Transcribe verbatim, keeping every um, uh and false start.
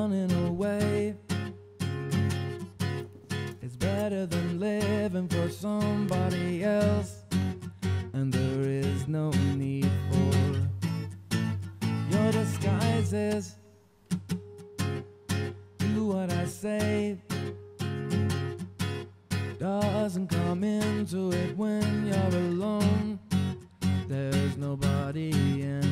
running away is better than living for somebody else, and there is no need for your disguises. Do what I say, doesn't come into it when you're alone. There's nobody in